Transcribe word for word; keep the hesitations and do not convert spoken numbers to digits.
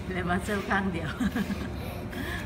เลยมาเซลข้างเดียว